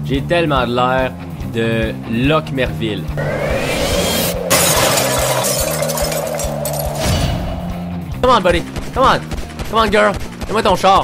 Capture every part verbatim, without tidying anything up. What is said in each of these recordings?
J'ai tellement de l'air de Locke Merville. Come on, buddy. Come on. Come on, girl. Fais-moi ton char.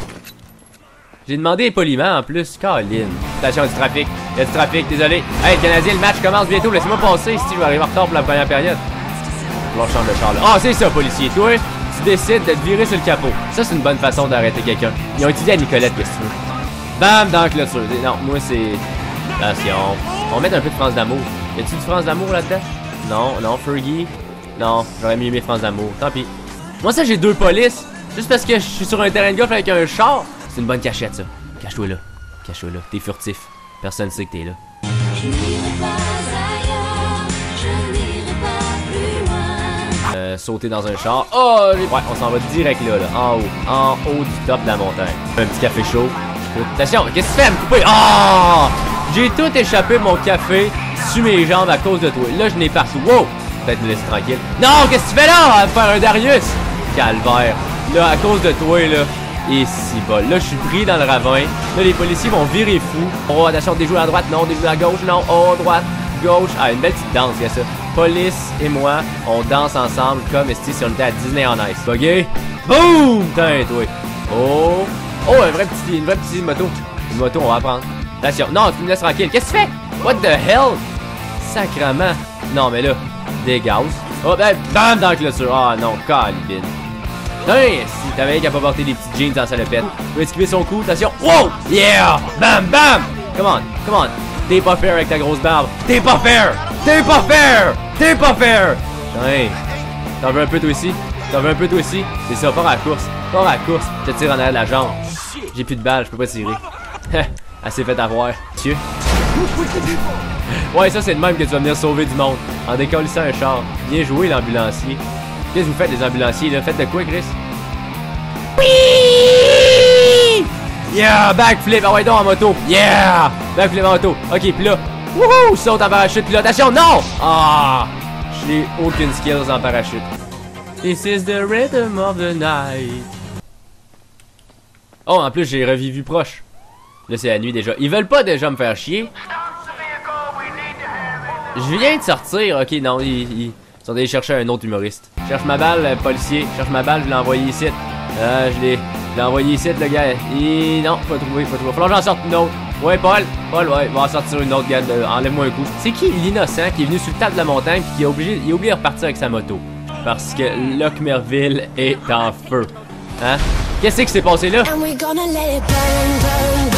J'ai demandé poliment en plus. Caroline. Attention, il y a du trafic. Il y a du trafic, désolé. Hey, Canadien, le match commence bientôt. Laissez-moi passer si je vais arriver en retard pour la première période. Faut que je change de char là. Ah, oh, c'est ça, policier. Toi, tu décides de te virer sur le capot. Ça, c'est une bonne façon d'arrêter quelqu'un. Ils ont étudié à Nicolette, qu'est-ce que tu veux. Bam, dans la clôture. Non, moi, c'est. Attention. On va mettre un peu de France d'amour. Y a-tu du France d'amour là-dedans? Non, non, Fergie. Non, j'aurais mieux aimé France d'amour. Tant pis. Moi, ça, j'ai deux polices. Juste parce que je suis sur un terrain de golf avec un char. C'est une bonne cachette, ça. Cache-toi là. Cache-toi là. T'es furtif. Personne ne sait que t'es là. Je n'irai pas ailleurs. Je n'irai pas plus loin. Euh, sauter dans un char. Oh, ouais, on s'en va direct là, là. En haut. En haut du top de la montagne. Un petit café chaud. Attention, qu'est-ce que tu fais à me couper? Ah! Oh! J'ai tout échappé mon café sur mes jambes à cause de toi. Là, je n'ai partout. Wow! Peut-être me laisser tranquille. Non, qu'est-ce que tu fais là? À faire un Darius? Calvaire. Là, à cause de toi, là. Et si bol. Là, je suis pris dans le ravin. Là, les policiers vont virer fou. Oh, attention, des joueurs à droite. Non, des joueurs à gauche. Non. Oh, droite, gauche. Ah, une belle petite danse, il y a ça. Police et moi, on danse ensemble comme si on était à Disney on Ice. Bugué. Boum! Putain, toi. Oh. Oh, un vrai petit, une vraie petite moto. Une moto, on va prendre. Attention. Non, tu me laisses tranquille. Qu'est-ce que tu fais? What the hell? Sacrement. Non, mais là, des gaz. Oh, ben, bam, dans la clôture. Ah, oh, non, calibine. Hey, si t'avais qu'à pas porter des petites jeans en salopette. Tu veux esquiver son coup, attention. Wow! Yeah! Bam, bam! Come on, come on. T'es pas fair avec ta grosse barbe. T'es pas fair! T'es pas fair! T'es pas fair! Hey, t'en veux un peu toi aussi? T'en veux un peu toi aussi? C'est ça, pars à la course. Pars à la course. Je te tire en arrière de la jambe. J'ai plus de balles, je peux pas tirer. Elle s'est fait avoir. Monsieur? Ouais, ça c'est le même que tu vas venir sauver du monde. En décollissant un char. Bien joué l'ambulancier. Qu'est-ce que vous faites les ambulanciers là? Faites de quoi, Chris? Oui! Yeah! Backflip! Ah ouais donc en moto! Yeah! Backflip en moto! Ok, pis là, wouhou! Saute en parachute, pis là, attention! Non! Ah! J'ai aucune skills en parachute. This is the rhythm of the night. Oh, en plus, j'ai revivu proche. Là, c'est la nuit déjà. Ils veulent pas déjà me faire chier. Je viens de sortir. Ok, non, ils, ils sont allés chercher un autre humoriste. Cherche ma balle, euh, policier. Cherche ma balle, je l'ai envoyé ici. Euh, je l'ai envoyé ici, le gars. Et non, pas trouvé, pas trouvé. Faut que j'en sorte une autre. Ouais, Paul. Paul, ouais, va en sortir une autre, gars. Enlève-moi un coup. C'est qui l'innocent qui est venu sur le tas de la montagne et qui a obligé, il a oublié de repartir avec sa moto? Parce que Locke Merville est en feu. Hein? Qu'est-ce qui s'est passé là?